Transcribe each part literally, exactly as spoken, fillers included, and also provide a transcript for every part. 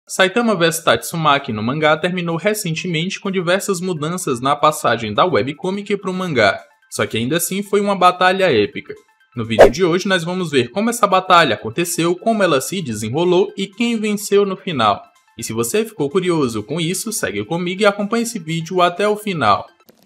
Saitama versus Tatsumaki no mangá terminou recentemente com diversas mudanças na passagem da webcomic para o mangá, só que ainda assim foi uma batalha épica. No vídeo de hoje nós vamos ver como essa batalha aconteceu, como ela se desenrolou e quem venceu no final. E se você ficou curioso com isso, segue comigo e acompanhe esse vídeo até o final.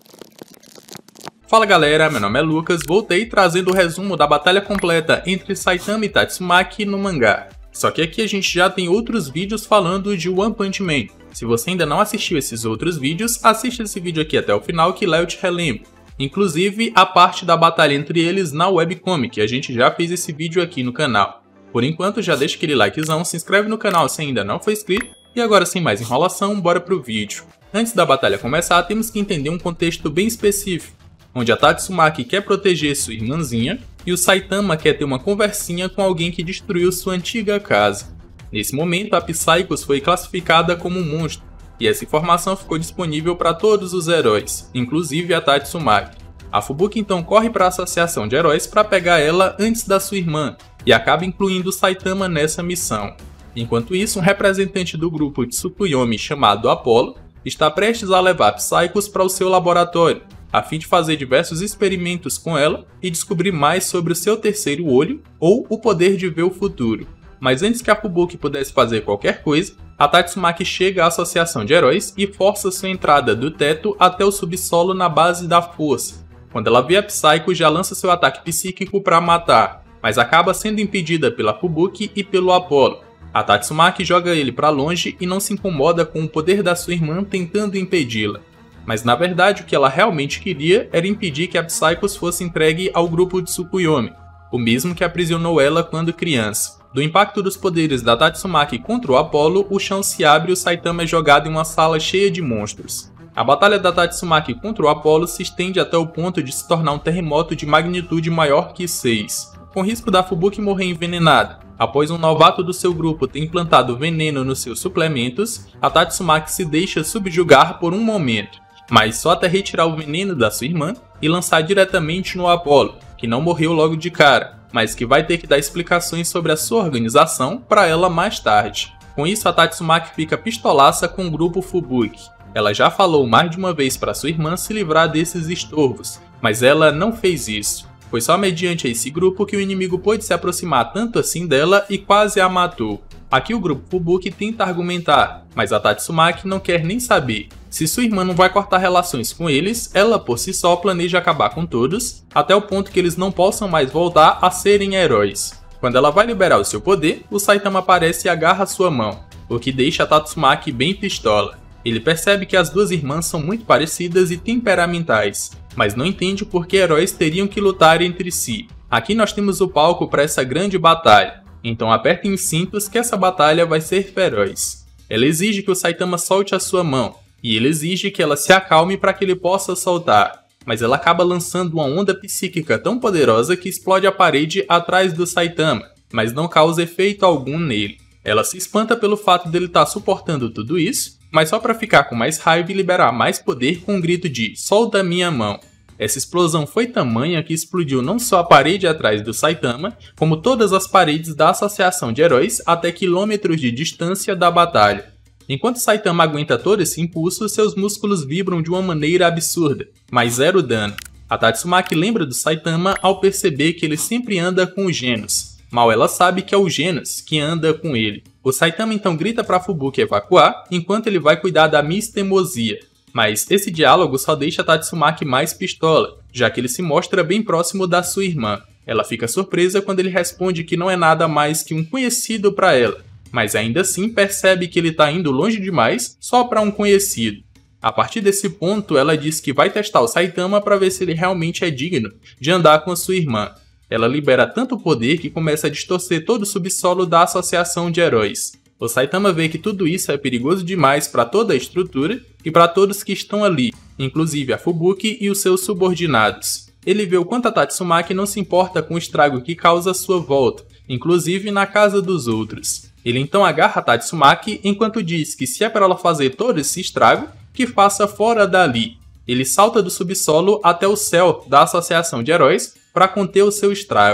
Fala galera, meu nome é Lucas, voltei trazendo o resumo da batalha completa entre Saitama e Tatsumaki no mangá. Só que aqui a gente já tem outros vídeos falando de One Punch Man. Se você ainda não assistiu esses outros vídeos, assista esse vídeo aqui até o final que lá eu te relembro. Inclusive a parte da batalha entre eles na webcomic, a gente já fez esse vídeo aqui no canal. Por enquanto já deixa aquele likezão, se inscreve no canal se ainda não for inscrito. E agora sem mais enrolação, bora pro vídeo. Antes da batalha começar, temos que entender um contexto bem específico, onde a Tatsumaki quer proteger sua irmãzinha e o Saitama quer ter uma conversinha com alguém que destruiu sua antiga casa. Nesse momento, a Psychos foi classificada como um monstro, e essa informação ficou disponível para todos os heróis, inclusive a Tatsumaki. A Fubuki então corre para a associação de heróis para pegar ela antes da sua irmã, e acaba incluindo o Saitama nessa missão. Enquanto isso, um representante do grupo de Tsukuyomi chamado Apollo está prestes a levar Psychos para o seu laboratório, a fim de fazer diversos experimentos com ela e descobrir mais sobre o seu terceiro olho ou o poder de ver o futuro. Mas antes que a Fubuki pudesse fazer qualquer coisa, a Tatsumaki chega à associação de heróis e força sua entrada do teto até o subsolo na base da força. Quando ela vê a Psycho, já lança seu ataque psíquico para matar, mas acaba sendo impedida pela Fubuki e pelo Apollo. A Tatsumaki joga ele para longe e não se incomoda com o poder da sua irmã tentando impedi-la. Mas na verdade o que ela realmente queria era impedir que a Psychos fosse entregue ao grupo de Tsukuyomi, o mesmo que aprisionou ela quando criança. Do impacto dos poderes da Tatsumaki contra o Apollo, o chão se abre e o Saitama é jogado em uma sala cheia de monstros. A batalha da Tatsumaki contra o Apollo se estende até o ponto de se tornar um terremoto de magnitude maior que seis, com risco da Fubuki morrer envenenada. Após um novato do seu grupo ter implantado veneno nos seus suplementos, a Tatsumaki se deixa subjugar por um momento, mas só até retirar o veneno da sua irmã e lançar diretamente no Apollo, que não morreu logo de cara, mas que vai ter que dar explicações sobre a sua organização para ela mais tarde. Com isso, a Tatsumaki fica pistolaça com o grupo Fubuki. Ela já falou mais de uma vez para sua irmã se livrar desses estorvos, mas ela não fez isso. Foi só mediante esse grupo que o inimigo pôde se aproximar tanto assim dela e quase a matou. Aqui o grupo Fubuki tenta argumentar, mas a Tatsumaki não quer nem saber. Se sua irmã não vai cortar relações com eles, ela por si só planeja acabar com todos, até o ponto que eles não possam mais voltar a serem heróis. Quando ela vai liberar o seu poder, o Saitama aparece e agarra sua mão, o que deixa a Tatsumaki bem pistola. Ele percebe que as duas irmãs são muito parecidas e temperamentais, mas não entende por que heróis teriam que lutar entre si. Aqui nós temos o palco para essa grande batalha, então apertem os cintos que essa batalha vai ser feroz. Ela exige que o Saitama solte a sua mão, e ele exige que ela se acalme para que ele possa soltar, mas ela acaba lançando uma onda psíquica tão poderosa que explode a parede atrás do Saitama, mas não causa efeito algum nele. Ela se espanta pelo fato dele estar suportando tudo isso, mas só para ficar com mais raiva e liberar mais poder com um grito de "solta minha mão". Essa explosão foi tamanha que explodiu não só a parede atrás do Saitama, como todas as paredes da associação de heróis até quilômetros de distância da batalha. Enquanto Saitama aguenta todo esse impulso, seus músculos vibram de uma maneira absurda, mas zero dano. A Tatsumaki lembra do Saitama ao perceber que ele sempre anda com o Genos. Mal ela sabe que é o Genos que anda com ele. O Saitama então grita para Fubuki evacuar, enquanto ele vai cuidar da Miss Teimosia. Mas esse diálogo só deixa a Tatsumaki mais pistola, já que ele se mostra bem próximo da sua irmã. Ela fica surpresa quando ele responde que não é nada mais que um conhecido para ela, mas ainda assim percebe que ele está indo longe demais só para um conhecido. A partir desse ponto, ela diz que vai testar o Saitama para ver se ele realmente é digno de andar com a sua irmã. Ela libera tanto poder que começa a distorcer todo o subsolo da associação de heróis. O Saitama vê que tudo isso é perigoso demais para toda a estrutura e para todos que estão ali, inclusive a Fubuki e os seus subordinados. Ele vê o quanto a Tatsumaki não se importa com o estrago que causa à sua volta, inclusive na casa dos outros. Ele então agarra a Tatsumaki enquanto diz que se é para ela fazer todo esse estrago, que faça fora dali. Ele salta do subsolo até o céu da associação de heróis para conter o seu estrago.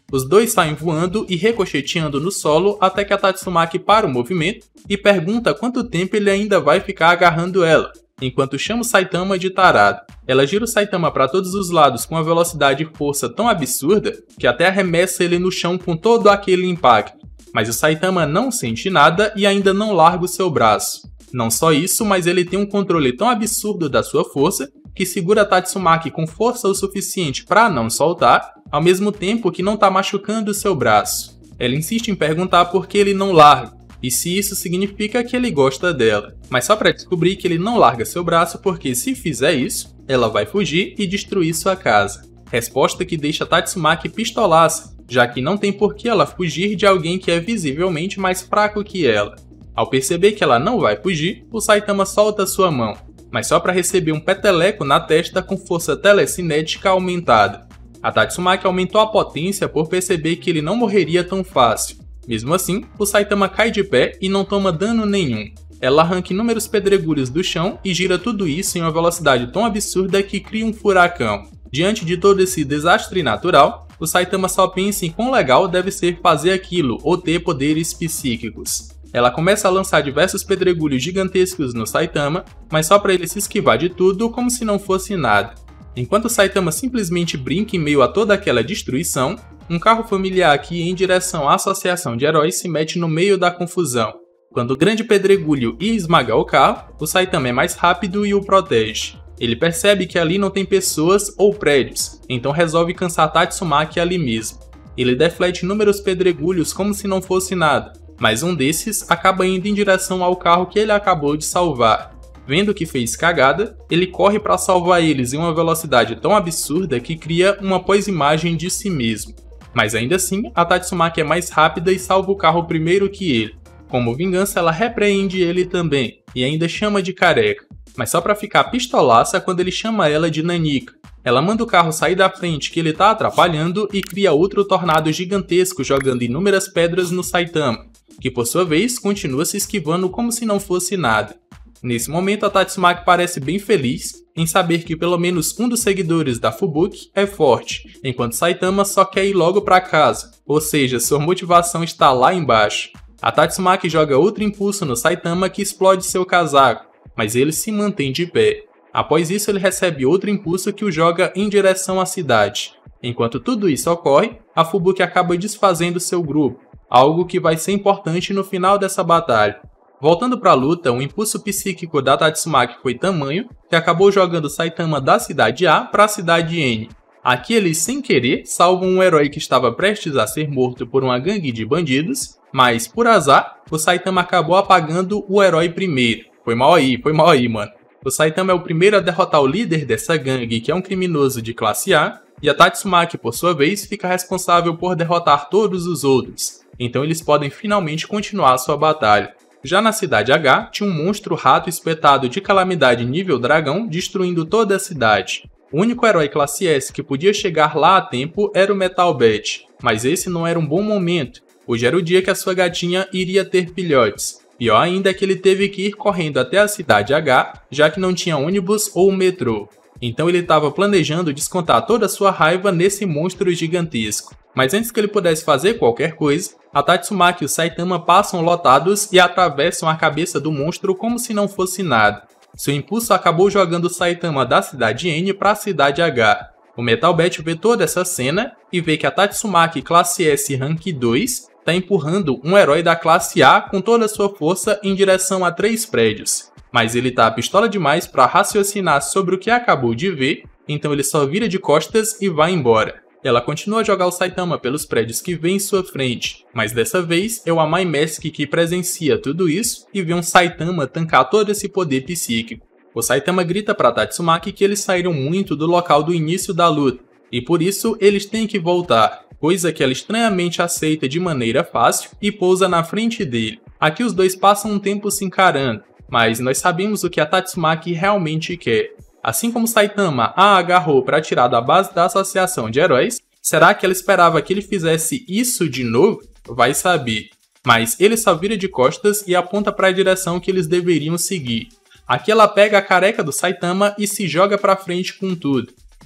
Os dois saem voando e ricocheteando no solo até que a Tatsumaki para o movimento e pergunta quanto tempo ele ainda vai ficar agarrando ela, enquanto chama o Saitama de tarado. Ela gira o Saitama para todos os lados com uma velocidade e força tão absurda que até arremessa ele no chão com todo aquele impacto. Mas o Saitama não sente nada e ainda não larga o seu braço. Não só isso, mas ele tem um controle tão absurdo da sua força que segura a Tatsumaki com força o suficiente para não soltar, ao mesmo tempo que não está machucando o seu braço. Ela insiste em perguntar por que ele não larga, e se isso significa que ele gosta dela, mas só para descobrir que ele não larga seu braço porque se fizer isso, ela vai fugir e destruir sua casa. Resposta que deixa Tatsumaki pistolaça, já que não tem por que ela fugir de alguém que é visivelmente mais fraco que ela. Ao perceber que ela não vai fugir, o Saitama solta sua mão, mas só para receber um peteleco na testa com força telecinética aumentada. A Tatsumaki aumentou a potência por perceber que ele não morreria tão fácil. Mesmo assim, o Saitama cai de pé e não toma dano nenhum. Ela arranca inúmeros pedregulhos do chão e gira tudo isso em uma velocidade tão absurda que cria um furacão. Diante de todo esse desastre natural, o Saitama só pensa em quão legal deve ser fazer aquilo ou ter poderes psíquicos. Ela começa a lançar diversos pedregulhos gigantescos no Saitama, mas só para ele se esquivar de tudo como se não fosse nada. Enquanto o Saitama simplesmente brinca em meio a toda aquela destruição, um carro familiar que ia em direção à associação de heróis se mete no meio da confusão. Quando o grande pedregulho ia esmagar o carro, o Saitama é mais rápido e o protege. Ele percebe que ali não tem pessoas ou prédios, então resolve caçar Tatsumaki ali mesmo. Ele deflete inúmeros pedregulhos como se não fosse nada, mas um desses acaba indo em direção ao carro que ele acabou de salvar. Vendo que fez cagada, ele corre para salvar eles em uma velocidade tão absurda que cria uma pós-imagem de si mesmo. Mas ainda assim, a Tatsumaki é mais rápida e salva o carro primeiro que ele. Como vingança, ela repreende ele também, e ainda chama de careca, mas só para ficar pistolaça quando ele chama ela de nanica. Ela manda o carro sair da frente que ele tá atrapalhando e cria outro tornado gigantesco jogando inúmeras pedras no Saitama, que por sua vez continua se esquivando como se não fosse nada. Nesse momento, a Tatsumaki parece bem feliz em saber que pelo menos um dos seguidores da Fubuki é forte, enquanto Saitama só quer ir logo para casa, ou seja, sua motivação está lá embaixo. A Tatsumaki joga outro impulso no Saitama que explode seu casaco, mas ele se mantém de pé. Após isso, ele recebe outro impulso que o joga em direção à cidade. Enquanto tudo isso ocorre, a Fubuki acaba desfazendo seu grupo, algo que vai ser importante no final dessa batalha. Voltando para a luta, o impulso psíquico da Tatsumaki foi tamanho que acabou jogando Saitama da cidade A para a cidade N. Aqui eles, sem querer, salvam um herói que estava prestes a ser morto por uma gangue de bandidos, mas, por azar, o Saitama acabou apagando o herói primeiro. Foi mal aí, foi mal aí, mano. O Saitama é o primeiro a derrotar o líder dessa gangue, que é um criminoso de classe A, e a Tatsumaki, por sua vez, fica responsável por derrotar todos os outros. Então eles podem finalmente continuar sua batalha. Já na cidade H, tinha um monstro rato espetado de calamidade nível dragão destruindo toda a cidade. O único herói classe S que podia chegar lá a tempo era o Metal Bat, mas esse não era um bom momento. Hoje era o dia que a sua gatinha iria ter filhotes. Pior ainda é que ele teve que ir correndo até a cidade H, já que não tinha ônibus ou metrô. Então ele estava planejando descontar toda a sua raiva nesse monstro gigantesco. Mas antes que ele pudesse fazer qualquer coisa, a Tatsumaki e o Saitama passam lotados e atravessam a cabeça do monstro como se não fosse nada. Seu impulso acabou jogando o Saitama da cidade N para a cidade H. O Metal Bat vê toda essa cena e vê que a Tatsumaki classe S Rank dois está empurrando um herói da classe A com toda a sua força em direção a três prédios. Mas ele tá pistola demais para raciocinar sobre o que acabou de ver, então ele só vira de costas e vai embora. Ela continua a jogar o Saitama pelos prédios que vê em sua frente, mas dessa vez é o Amai Mask que presencia tudo isso e vê um Saitama tancar todo esse poder psíquico. O Saitama grita para Tatsumaki que eles saíram muito do local do início da luta, e por isso eles têm que voltar, coisa que ela estranhamente aceita de maneira fácil e pousa na frente dele. Aqui os dois passam um tempo se encarando, mas nós sabemos o que a Tatsumaki realmente quer. Assim como Saitama a agarrou para tirar da base da associação de heróis, será que ela esperava que ele fizesse isso de novo? Vai saber. Mas ele só vira de costas e aponta para a direção que eles deveriam seguir. Aqui ela pega a careca do Saitama e se joga para frente com tudo.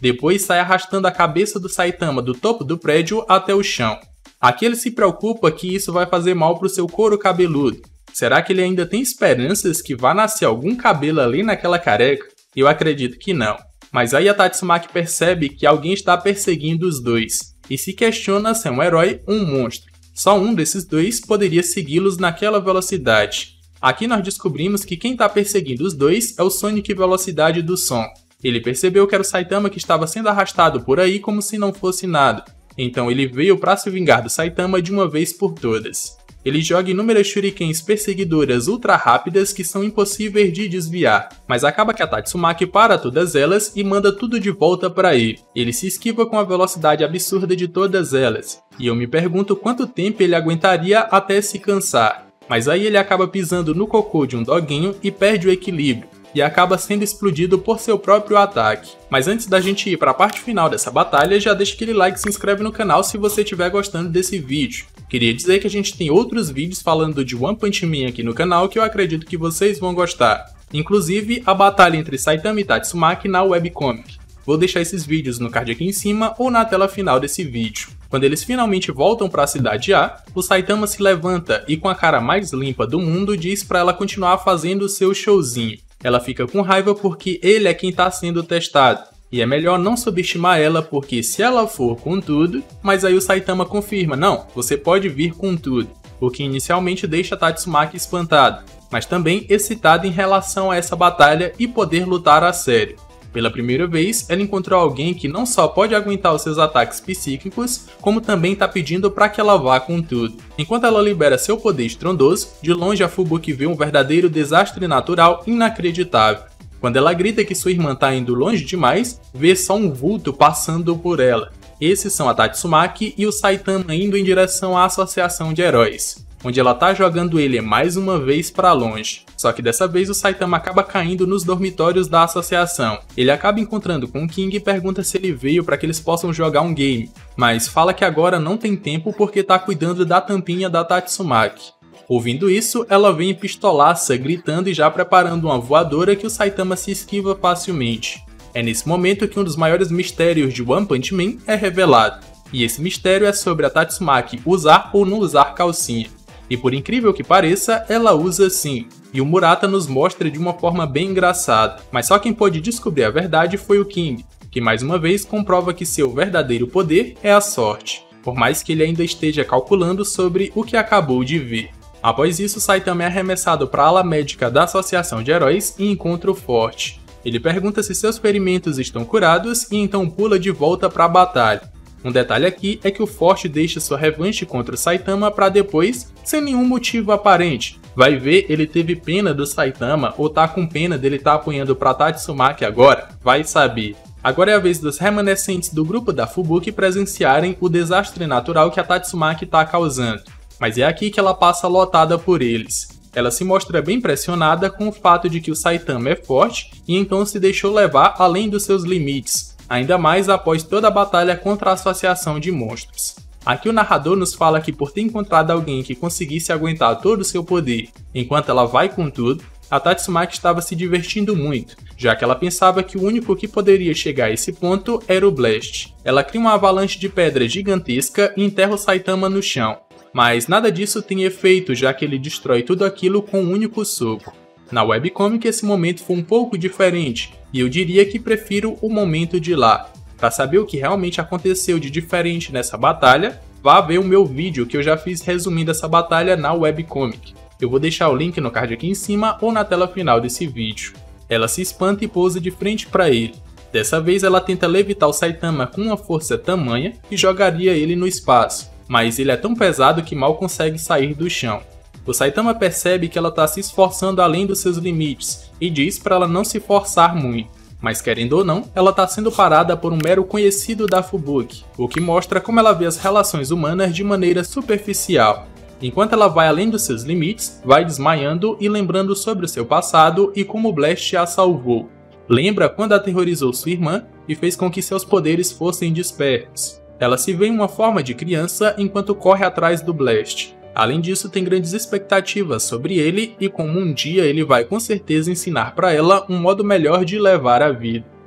Depois sai arrastando a cabeça do Saitama do topo do prédio até o chão. Aqui ele se preocupa que isso vai fazer mal para o seu couro cabeludo. Será que ele ainda tem esperanças que vá nascer algum cabelo ali naquela careca? Eu acredito que não. Mas aí a Tatsumaki percebe que alguém está perseguindo os dois, e se questiona se é um herói ou um monstro. Só um desses dois poderia segui-los naquela velocidade. Aqui nós descobrimos que quem está perseguindo os dois é o Sonic Velocidade do Som. Ele percebeu que era o Saitama que estava sendo arrastado por aí como se não fosse nada. Então ele veio para se vingar do Saitama de uma vez por todas. Ele joga inúmeras shurikens perseguidoras ultra rápidas que são impossíveis de desviar, mas acaba que a Tatsumaki para todas elas e manda tudo de volta para ele. Ele se esquiva com a velocidade absurda de todas elas, e eu me pergunto quanto tempo ele aguentaria até se cansar. Mas aí ele acaba pisando no cocô de um doguinho e perde o equilíbrio, e acaba sendo explodido por seu próprio ataque. Mas antes da gente ir para a parte final dessa batalha, já deixa aquele like e se inscreve no canal se você estiver gostando desse vídeo. Queria dizer que a gente tem outros vídeos falando de One Punch Man aqui no canal que eu acredito que vocês vão gostar. Inclusive, a batalha entre Saitama e Tatsumaki na webcomic. Vou deixar esses vídeos no card aqui em cima ou na tela final desse vídeo. Quando eles finalmente voltam para a cidade A, o Saitama se levanta e com a cara mais limpa do mundo diz para ela continuar fazendo o seu showzinho. Ela fica com raiva porque ele é quem está sendo testado. E é melhor não subestimar ela porque se ela for com tudo, mas aí o Saitama confirma, não, você pode vir com tudo. O que inicialmente deixa Tatsumaki espantada, mas também excitada em relação a essa batalha e poder lutar a sério. Pela primeira vez, ela encontrou alguém que não só pode aguentar os seus ataques psíquicos, como também está pedindo para que ela vá com tudo. Enquanto ela libera seu poder estrondoso, de longe a Fubuki vê um verdadeiro desastre natural inacreditável. Quando ela grita que sua irmã está indo longe demais, vê só um vulto passando por ela. Esses são a Tatsumaki e o Saitama indo em direção à Associação de Heróis, onde ela está jogando ele mais uma vez para longe. Só que dessa vez o Saitama acaba caindo nos dormitórios da associação. Ele acaba encontrando com o King e pergunta se ele veio para que eles possam jogar um game, mas fala que agora não tem tempo porque está cuidando da tampinha da Tatsumaki. Ouvindo isso, ela vem pistolaça, gritando e já preparando uma voadora que o Saitama se esquiva facilmente. É nesse momento que um dos maiores mistérios de One Punch Man é revelado, e esse mistério é sobre a Tatsumaki usar ou não usar calcinha. E por incrível que pareça, ela usa sim, e o Murata nos mostra de uma forma bem engraçada, mas só quem pôde descobrir a verdade foi o King, que mais uma vez comprova que seu verdadeiro poder é a sorte, por mais que ele ainda esteja calculando sobre o que acabou de ver. Após isso, Saitama é arremessado para a ala médica da Associação de Heróis e encontra o Forte. Ele pergunta se seus ferimentos estão curados e então pula de volta para a batalha. Um detalhe aqui é que o Forte deixa sua revanche contra o Saitama para depois, sem nenhum motivo aparente. Vai ver, ele teve pena do Saitama ou tá com pena dele estar tá apoiando para Tatsumaki agora? Vai saber. Agora é a vez dos remanescentes do grupo da Fubuki presenciarem o desastre natural que a Tatsumaki está causando. Mas é aqui que ela passa lotada por eles. Ela se mostra bem pressionada com o fato de que o Saitama é forte e então se deixou levar além dos seus limites, ainda mais após toda a batalha contra a Associação de Monstros. Aqui o narrador nos fala que por ter encontrado alguém que conseguisse aguentar todo o seu poder enquanto ela vai com tudo, a Tatsumaki estava se divertindo muito, já que ela pensava que o único que poderia chegar a esse ponto era o Blast. Ela cria uma avalanche de pedra gigantesca e enterra o Saitama no chão. Mas nada disso tem efeito, já que ele destrói tudo aquilo com um único soco. Na webcomic esse momento foi um pouco diferente, e eu diria que prefiro o momento de lá. Para saber o que realmente aconteceu de diferente nessa batalha, vá ver o meu vídeo que eu já fiz resumindo essa batalha na webcomic. Eu vou deixar o link no card aqui em cima ou na tela final desse vídeo. Ela se espanta e pousa de frente para ele. Dessa vez ela tenta levitar o Saitama com uma força tamanha que jogaria ele no espaço, mas ele é tão pesado que mal consegue sair do chão. O Saitama percebe que ela está se esforçando além dos seus limites e diz para ela não se forçar muito, mas querendo ou não, ela está sendo parada por um mero conhecido da Fubuki, o que mostra como ela vê as relações humanas de maneira superficial. Enquanto ela vai além dos seus limites, vai desmaiando e lembrando sobre o seu passado e como o Blast a salvou. Lembra quando aterrorizou sua irmã e fez com que seus poderes fossem despertos. Ela se vê em uma forma de criança enquanto corre atrás do Blast. Além disso, tem grandes expectativas sobre ele e como um dia ele vai com certeza ensinar para ela um modo melhor de levar a vida.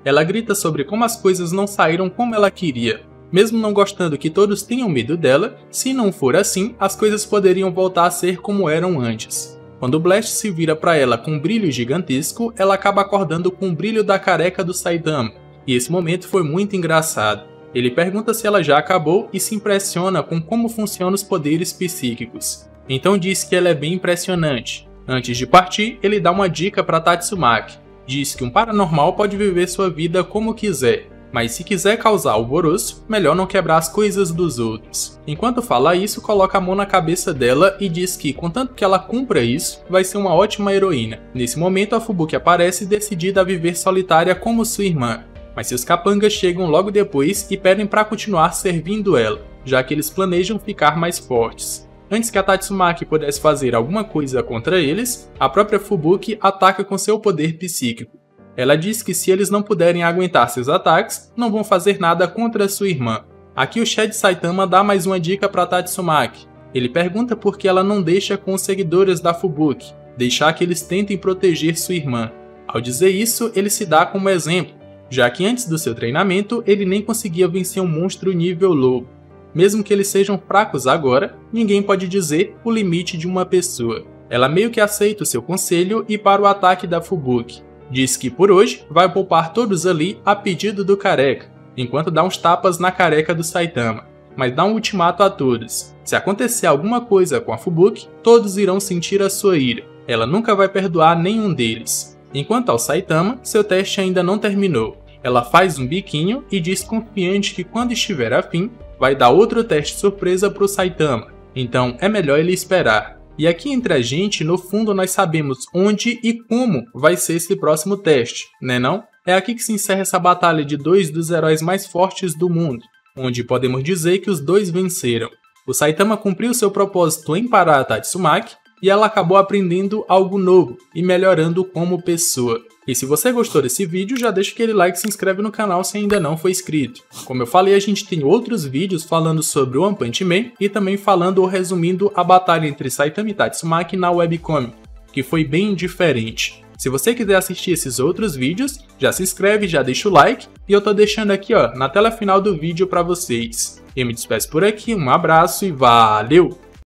Ela grita sobre como as coisas não saíram como ela queria. Mesmo não gostando que todos tenham medo dela, se não for assim, as coisas poderiam voltar a ser como eram antes. Quando Blast se vira para ela com um brilho gigantesco, ela acaba acordando com o brilho da careca do Saitama, e esse momento foi muito engraçado. Ele pergunta se ela já acabou e se impressiona com como funcionam os poderes psíquicos. Então diz que ela é bem impressionante. Antes de partir, ele dá uma dica para Tatsumaki. Diz que um paranormal pode viver sua vida como quiser, mas se quiser causar alvoroço, melhor não quebrar as coisas dos outros. Enquanto fala isso, coloca a mão na cabeça dela e diz que, contanto que ela cumpra isso, vai ser uma ótima heroína. Nesse momento, a Fubuki aparece decidida a viver solitária como sua irmã, mas seus capangas chegam logo depois e pedem para continuar servindo ela, já que eles planejam ficar mais fortes. Antes que a Tatsumaki pudesse fazer alguma coisa contra eles, a própria Fubuki ataca com seu poder psíquico. Ela diz que se eles não puderem aguentar seus ataques, não vão fazer nada contra sua irmã. Aqui o Shed Saitama dá mais uma dica para Tatsumaki. Ele pergunta por que ela não deixa com os seguidores da Fubuki, deixar que eles tentem proteger sua irmã. Ao dizer isso, ele se dá como exemplo, já que antes do seu treinamento ele nem conseguia vencer um monstro nível lobo. Mesmo que eles sejam fracos agora, ninguém pode dizer o limite de uma pessoa. Ela meio que aceita o seu conselho e para o ataque da Fubuki. Diz que por hoje vai poupar todos ali a pedido do careca, enquanto dá uns tapas na careca do Saitama, mas dá um ultimato a todos. Se acontecer alguma coisa com a Fubuki, todos irão sentir a sua ira. Ela nunca vai perdoar nenhum deles. Enquanto ao Saitama, seu teste ainda não terminou. Ela faz um biquinho e diz confiante que quando estiver afim, vai dar outro teste surpresa pro Saitama, então é melhor ele esperar. E aqui entre a gente, no fundo nós sabemos onde e como vai ser esse próximo teste, né não? É aqui que se encerra essa batalha de dois dos heróis mais fortes do mundo, onde podemos dizer que os dois venceram. O Saitama cumpriu seu propósito em parar a Tatsumaki, e ela acabou aprendendo algo novo e melhorando como pessoa. E se você gostou desse vídeo, já deixa aquele like e se inscreve no canal se ainda não for inscrito. Como eu falei, a gente tem outros vídeos falando sobre o One Punch Man e também falando ou resumindo a batalha entre Saitama e Tatsumaki na webcomic, que foi bem diferente. Se você quiser assistir esses outros vídeos, já se inscreve, já deixa o like e eu tô deixando aqui ó, na tela final do vídeo para vocês. Eu me despeço por aqui, um abraço e valeu!